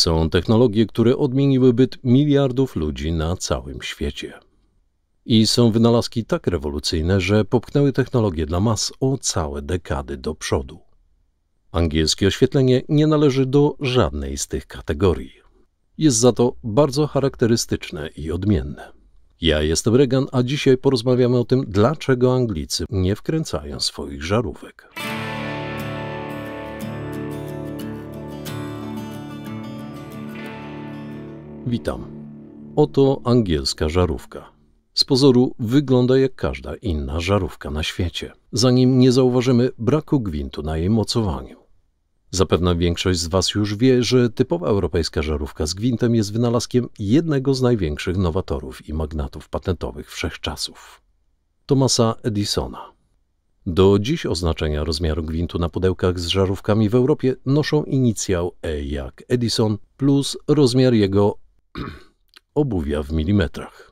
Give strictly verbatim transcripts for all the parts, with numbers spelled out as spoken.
Są technologie, które odmieniły byt miliardów ludzi na całym świecie. I są wynalazki tak rewolucyjne, że popchnęły technologię dla mas o całe dekady do przodu. Angielskie oświetlenie nie należy do żadnej z tych kategorii. Jest za to bardzo charakterystyczne i odmienne. Ja jestem Regan, a dzisiaj porozmawiamy o tym, dlaczego Anglicy nie wkręcają swoich żarówek. Witam. Oto angielska żarówka. Z pozoru wygląda jak każda inna żarówka na świecie, zanim nie zauważymy braku gwintu na jej mocowaniu. Zapewne większość z Was już wie, że typowa europejska żarówka z gwintem jest wynalazkiem jednego z największych nowatorów i magnatów patentowych wszechczasów – Thomasa Edisona. Do dziś oznaczenia rozmiaru gwintu na pudełkach z żarówkami w Europie noszą inicjał E jak Edison plus rozmiar jego obuwia w milimetrach.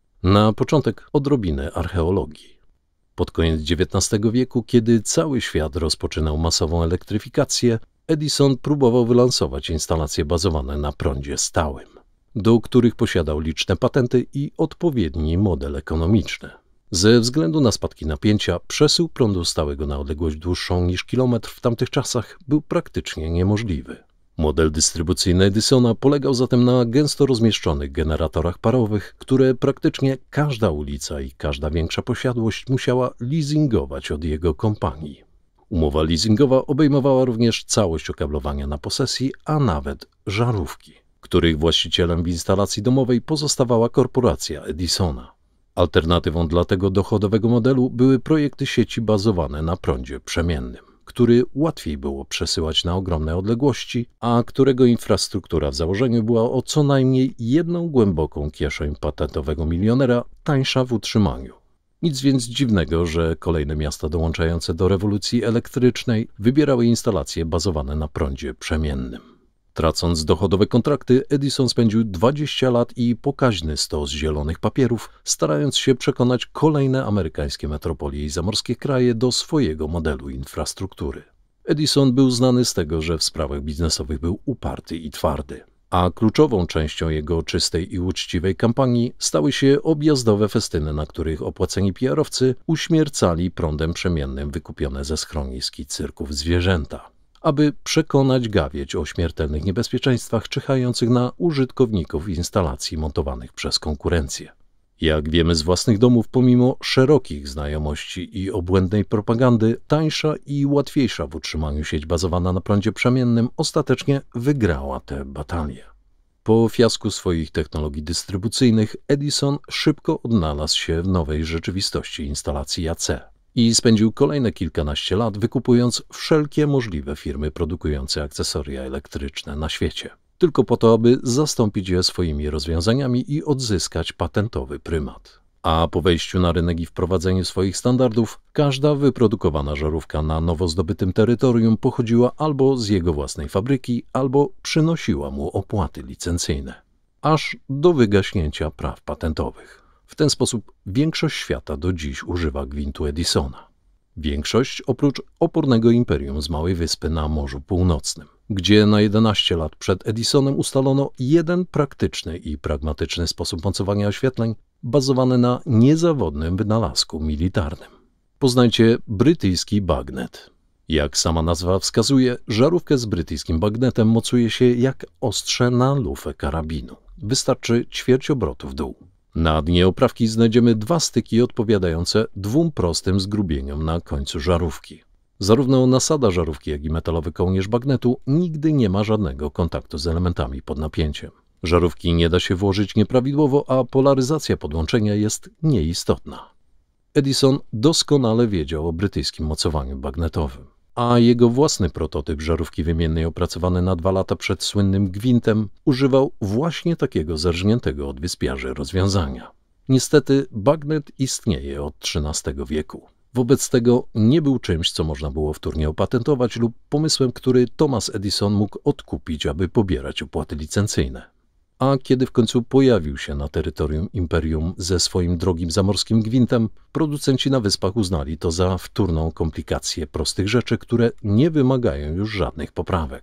Na początek odrobinę archeologii. Pod koniec dziewiętnastego wieku, kiedy cały świat rozpoczynał masową elektryfikację, Edison próbował wylansować instalacje bazowane na prądzie stałym, do których posiadał liczne patenty i odpowiedni model ekonomiczny. Ze względu na spadki napięcia, przesył prądu stałego na odległość dłuższą niż kilometr w tamtych czasach był praktycznie niemożliwy. Model dystrybucyjny Edisona polegał zatem na gęsto rozmieszczonych generatorach parowych, które praktycznie każda ulica i każda większa posiadłość musiała leasingować od jego kompanii. Umowa leasingowa obejmowała również całość okablowania na posesji, a nawet żarówki, których właścicielem w instalacji domowej pozostawała korporacja Edisona. Alternatywą dla tego dochodowego modelu były projekty sieci bazowane na prądzie przemiennym, który łatwiej było przesyłać na ogromne odległości, a którego infrastruktura w założeniu była o co najmniej jedną głęboką kieszeń patentowego milionera tańsza w utrzymaniu. Nic więc dziwnego, że kolejne miasta dołączające do rewolucji elektrycznej wybierały instalacje bazowane na prądzie przemiennym. Tracąc dochodowe kontrakty, Edison spędził dwadzieścia lat i pokaźny stos zielonych papierów, starając się przekonać kolejne amerykańskie metropolie i zamorskie kraje do swojego modelu infrastruktury. Edison był znany z tego, że w sprawach biznesowych był uparty i twardy, a kluczową częścią jego czystej i uczciwej kampanii stały się objazdowe festyny, na których opłaceni P R-owcy uśmiercali prądem przemiennym wykupione ze schronisk i cyrków zwierzęta, aby przekonać gawieć o śmiertelnych niebezpieczeństwach czyhających na użytkowników instalacji montowanych przez konkurencję. Jak wiemy z własnych domów, pomimo szerokich znajomości i obłędnej propagandy, tańsza i łatwiejsza w utrzymaniu sieć bazowana na prądzie przemiennym ostatecznie wygrała tę batalię. Po fiasku swoich technologii dystrybucyjnych Edison szybko odnalazł się w nowej rzeczywistości instalacji A C i spędził kolejne kilkanaście lat wykupując wszelkie możliwe firmy produkujące akcesoria elektryczne na świecie, tylko po to, aby zastąpić je swoimi rozwiązaniami i odzyskać patentowy prymat. A po wejściu na rynek i wprowadzeniu swoich standardów, każda wyprodukowana żarówka na nowo zdobytym terytorium pochodziła albo z jego własnej fabryki, albo przynosiła mu opłaty licencyjne, aż do wygaśnięcia praw patentowych. W ten sposób większość świata do dziś używa gwintu Edisona. Większość oprócz opornego imperium z małej wyspy na Morzu Północnym, gdzie na jedenaście lat przed Edisonem ustalono jeden praktyczny i pragmatyczny sposób mocowania oświetleń bazowany na niezawodnym wynalazku militarnym. Poznajcie brytyjski bagnet. Jak sama nazwa wskazuje, żarówkę z brytyjskim bagnetem mocuje się jak ostrze na lufę karabinu. Wystarczy ćwierć obrotu w dół. Na dnie oprawki znajdziemy dwa styki odpowiadające dwóm prostym zgrubieniom na końcu żarówki. Zarówno nasada żarówki, jak i metalowy kołnierz bagnetu nigdy nie ma żadnego kontaktu z elementami pod napięciem. Żarówki nie da się włożyć nieprawidłowo, a polaryzacja podłączenia jest nieistotna. Edison doskonale wiedział o brytyjskim mocowaniu bagnetowym, a jego własny prototyp żarówki wymiennej opracowany na dwa lata przed słynnym gwintem używał właśnie takiego zerżniętego od wyspiarzy rozwiązania. Niestety bagnet istnieje od trzynastego wieku. Wobec tego nie był czymś, co można było wtórnie opatentować lub pomysłem, który Thomas Edison mógł odkupić, aby pobierać opłaty licencyjne. A kiedy w końcu pojawił się na terytorium imperium ze swoim drogim zamorskim gwintem, producenci na wyspach uznali to za wtórną komplikację prostych rzeczy, które nie wymagają już żadnych poprawek.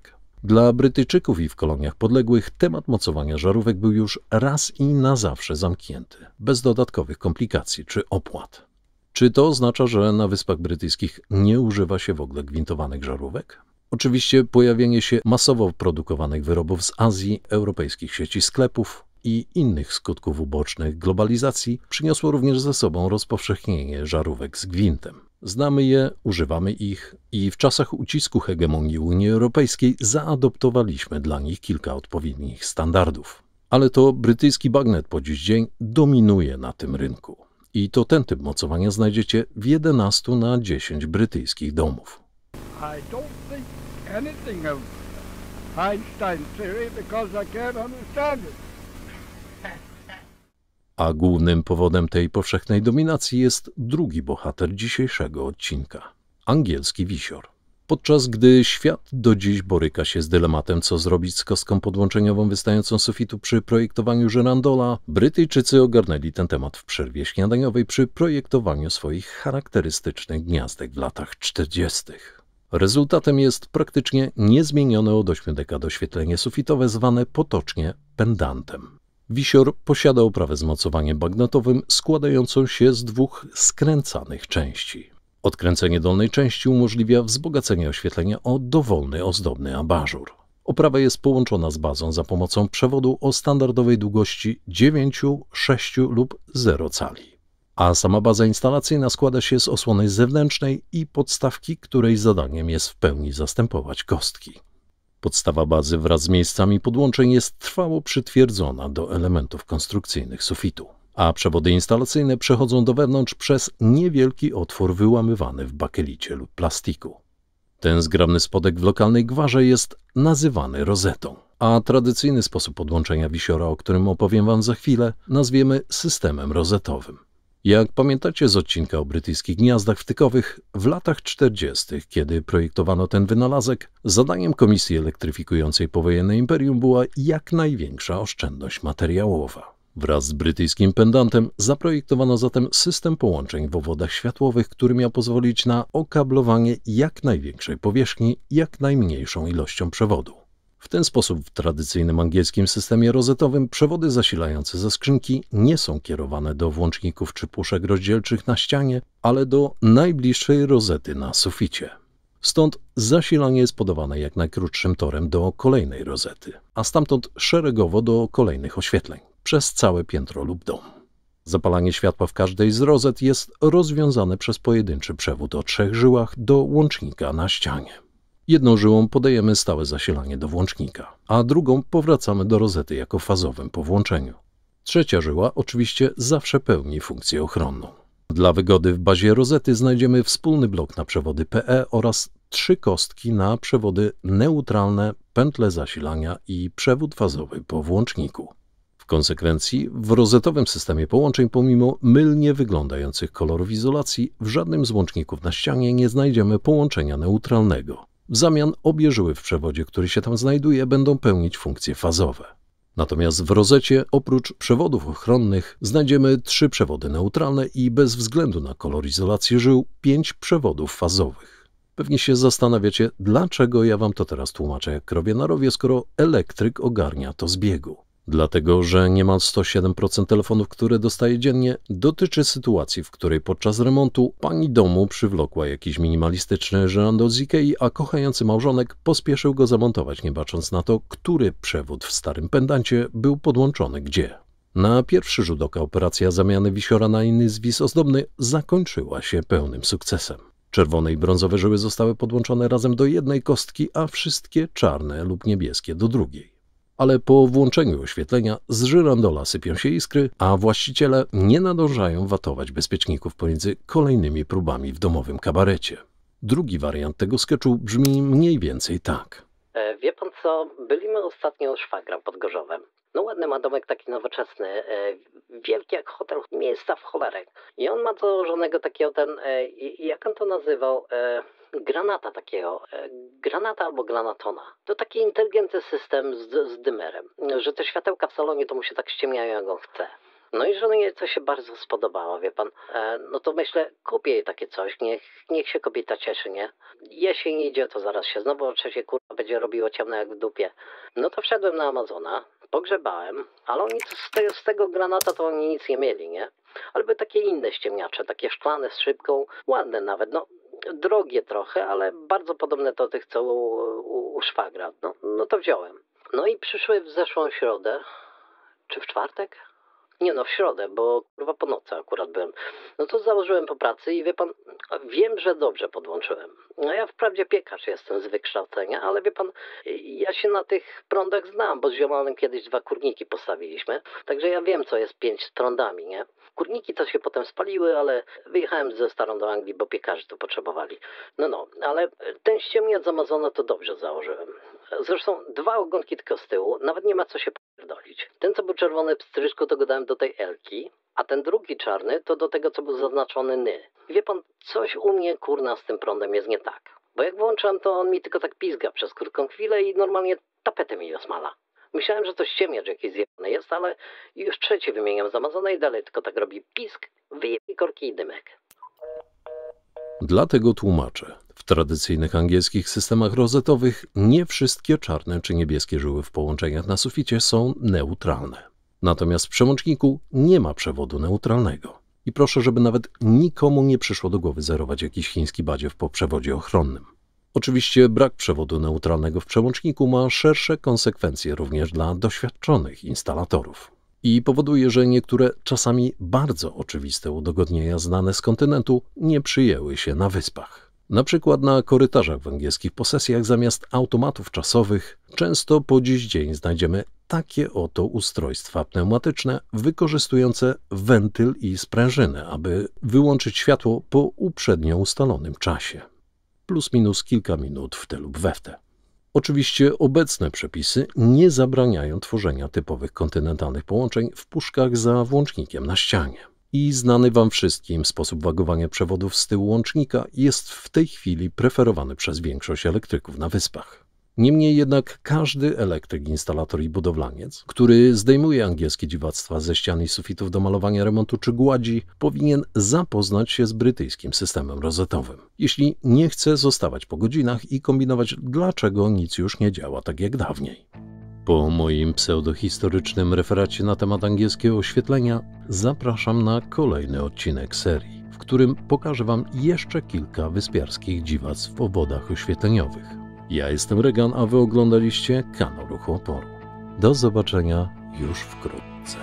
Dla Brytyjczyków i w koloniach podległych temat mocowania żarówek był już raz i na zawsze zamknięty, bez dodatkowych komplikacji czy opłat. Czy to oznacza, że na Wyspach Brytyjskich nie używa się w ogóle gwintowanych żarówek? Oczywiście pojawienie się masowo produkowanych wyrobów z Azji, europejskich sieci sklepów i innych skutków ubocznych globalizacji przyniosło również ze sobą rozpowszechnienie żarówek z gwintem. Znamy je, używamy ich i w czasach ucisku hegemonii Unii Europejskiej zaadoptowaliśmy dla nich kilka odpowiednich standardów. Ale to brytyjski bagnet po dziś dzień dominuje na tym rynku. I to ten typ mocowania znajdziecie w jedenastu na dziesięć brytyjskich domów. I don't think anything of Einstein's theory because I can't understand it. A głównym powodem tej powszechnej dominacji jest drugi bohater dzisiejszego odcinka – angielski wisior. Podczas gdy świat do dziś boryka się z dylematem, co zrobić z kostką podłączeniową wystającą z sufitu przy projektowaniu żyrandola, Brytyjczycy ogarnęli ten temat w przerwie śniadaniowej przy projektowaniu swoich charakterystycznych gniazdek w latach czterdziestych. Rezultatem jest praktycznie niezmienione od ośmiu dekad oświetlenie sufitowe zwane potocznie pendantem. Wisior posiada oprawę z mocowaniem bagnetowym składającą się z dwóch skręcanych części. Odkręcenie dolnej części umożliwia wzbogacenie oświetlenia o dowolny, ozdobny abażur. Oprawa jest połączona z bazą za pomocą przewodu o standardowej długości dziewięć, sześć lub zero cali. A sama baza instalacyjna składa się z osłony zewnętrznej i podstawki, której zadaniem jest w pełni zastępować kostki. Podstawa bazy wraz z miejscami podłączeń jest trwało przytwierdzona do elementów konstrukcyjnych sufitu, a przewody instalacyjne przechodzą do wewnątrz przez niewielki otwór wyłamywany w bakelicie lub plastiku. Ten zgrabny spodek w lokalnej gwarze jest nazywany rozetą, a tradycyjny sposób podłączenia wisiora, o którym opowiem Wam za chwilę, nazwiemy systemem rozetowym. Jak pamiętacie z odcinka o brytyjskich gniazdach wtykowych, w latach czterdziestych, kiedy projektowano ten wynalazek, zadaniem Komisji Elektryfikującej Powojenne Imperium była jak największa oszczędność materiałowa. Wraz z brytyjskim pendantem zaprojektowano zatem system połączeń w obwodach światłowych, który miał pozwolić na okablowanie jak największej powierzchni jak najmniejszą ilością przewodu. W ten sposób w tradycyjnym angielskim systemie rozetowym przewody zasilające ze skrzynki nie są kierowane do włączników czy puszek rozdzielczych na ścianie, ale do najbliższej rozety na suficie. Stąd zasilanie jest podawane jak najkrótszym torem do kolejnej rozety, a stamtąd szeregowo do kolejnych oświetleń, przez całe piętro lub dom. Zapalanie światła w każdej z rozet jest rozwiązane przez pojedynczy przewód o trzech żyłach do łącznika na ścianie. Jedną żyłą podajemy stałe zasilanie do włącznika, a drugą powracamy do rozety jako fazowym po włączeniu. Trzecia żyła oczywiście zawsze pełni funkcję ochronną. Dla wygody w bazie rozety znajdziemy wspólny blok na przewody P E oraz trzy kostki na przewody neutralne, pętle zasilania i przewód fazowy po włączniku. W konsekwencji w rozetowym systemie połączeń pomimo mylnie wyglądających kolorów izolacji w żadnym z łączników na ścianie nie znajdziemy połączenia neutralnego. W zamian obie żyły w przewodzie, który się tam znajduje, będą pełnić funkcje fazowe. Natomiast w rozecie oprócz przewodów ochronnych znajdziemy trzy przewody neutralne i bez względu na kolor izolacji żył pięć przewodów fazowych. Pewnie się zastanawiacie, dlaczego ja wam to teraz tłumaczę jak krowie na rowie, skoro elektryk ogarnia to z biegu. Dlatego, że niemal sto siedem procent telefonów, które dostaję dziennie, dotyczy sytuacji, w której podczas remontu pani domu przywlokła jakiś minimalistyczny żyrandol z Ikei, a kochający małżonek pospieszył go zamontować, nie bacząc na to, który przewód w starym pendancie był podłączony gdzie. Na pierwszy rzut oka operacja zamiany wisiora na inny zwis ozdobny zakończyła się pełnym sukcesem. Czerwone i brązowe żyły zostały podłączone razem do jednej kostki, a wszystkie czarne lub niebieskie do drugiej. Ale po włączeniu oświetlenia z żyrandola sypią się iskry, a właściciele nie nadążają watować bezpieczników pomiędzy kolejnymi próbami w domowym kabarecie. Drugi wariant tego sketchu brzmi mniej więcej tak. E, wie pan co, byliśmy ostatnio u szwagra pod Gorzowem. No ładny ma domek taki nowoczesny, e, wielki jak hotel, miejsca w cholerę. I on ma założonego takiego ten, e, jak on to nazywał, e, granata takiego, e, granata albo granatona. To taki inteligentny system z, z dymerem, że te światełka w salonie to mu się tak ściemniają jak on chce. No i żonie to się bardzo spodobało, wie pan. E, no to myślę, kupię jej takie coś, niech, niech się kobieta cieszy, nie? Jesień idzie, to zaraz się znowu o trzeciej kurwa będzie robiło ciemno jak w dupie. No to wszedłem na Amazona, pogrzebałem, ale oni z tego, z tego granata to oni nic nie mieli, nie? Ale były takie inne ściemniacze, takie szklane z szybką, ładne nawet, no drogie trochę, ale bardzo podobne do tych, co u, u, u szwagra. No, no to wziąłem. No i przyszły w zeszłą środę, czy w czwartek? Nie no, w środę, bo kurwa po nocy akurat byłem. No to założyłem po pracy i wie pan, wiem, że dobrze podłączyłem. No ja wprawdzie piekarz jestem z wykształcenia, ale wie pan, ja się na tych prądach znam, bo z ziomalem kiedyś dwa kurniki postawiliśmy. Także ja wiem, co jest pięć z prądami, nie? Kurniki to się potem spaliły, ale wyjechałem ze starą do Anglii, bo piekarzy to potrzebowali. No, no, ale ten ściemniacz z Amazona to dobrze założyłem. Zresztą dwa ogonki tylko z tyłu, nawet nie ma co się pierdolić. Ten, co był czerwony w stryżku, to go dałem do tej Elki, a ten drugi czarny to do tego, co był zaznaczony Ny. I wie pan, coś u mnie, kurna, z tym prądem jest nie tak. Bo jak włączam, to on mi tylko tak pizga przez krótką chwilę i normalnie tapetę mi osmala. Myślałem, że to ściemniacz jakiś zjebany jest, ale już trzeci wymieniam z Amazona i dalej tylko tak robi pisk, wyjebie korki i dymek. Dlatego tłumaczę. W tradycyjnych angielskich systemach rozetowych nie wszystkie czarne czy niebieskie żyły w połączeniach na suficie są neutralne. Natomiast w przełączniku nie ma przewodu neutralnego. I proszę, żeby nawet nikomu nie przyszło do głowy zerować jakiś chiński badziew po przewodzie ochronnym. Oczywiście brak przewodu neutralnego w przełączniku ma szersze konsekwencje również dla doświadczonych instalatorów. I powoduje, że niektóre czasami bardzo oczywiste udogodnienia znane z kontynentu nie przyjęły się na wyspach. Na przykład na korytarzach w angielskich posesjach zamiast automatów czasowych często po dziś dzień znajdziemy takie oto ustrojstwa pneumatyczne wykorzystujące wentyl i sprężynę, aby wyłączyć światło po uprzednio ustalonym czasie. Plus minus kilka minut w te lub we w te. Oczywiście obecne przepisy nie zabraniają tworzenia typowych kontynentalnych połączeń w puszkach za włącznikiem na ścianie. I znany wam wszystkim sposób wagowania przewodów z tyłu łącznika jest w tej chwili preferowany przez większość elektryków na wyspach. Niemniej jednak każdy elektryk, instalator i budowlaniec, który zdejmuje angielskie dziwactwa ze ścian i sufitów do malowania, remontu czy gładzi, powinien zapoznać się z brytyjskim systemem rozetowym. Jeśli nie chce zostawać po godzinach i kombinować, dlaczego nic już nie działa tak jak dawniej. Po moim pseudohistorycznym referacie na temat angielskiego oświetlenia zapraszam na kolejny odcinek serii, w którym pokażę wam jeszcze kilka wyspiarskich dziwactw w obwodach oświetleniowych. Ja jestem Regan, a wy oglądaliście kanał Ruchu Oporu. Do zobaczenia już wkrótce.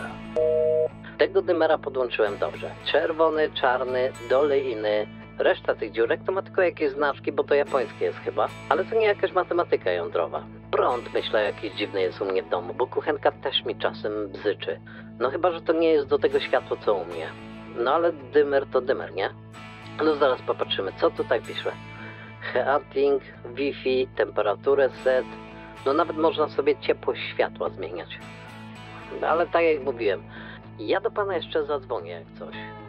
Tego dymera podłączyłem dobrze. Czerwony, czarny, dolejny. Reszta tych dziurek to ma tylko jakieś znaczki, bo to japońskie jest chyba. Ale to nie jakaś matematyka jądrowa. Prąd, myślę, jakiś dziwny jest u mnie w domu, bo kuchenka też mi czasem bzyczy. No chyba, że to nie jest do tego światło, co u mnie. No ale dymer to dymer, nie? No zaraz popatrzymy, co tutaj pisze. Heating, Wi-Fi, temperaturę set. No nawet można sobie ciepłość światła zmieniać. Ale tak jak mówiłem, ja do pana jeszcze zadzwonię jak coś.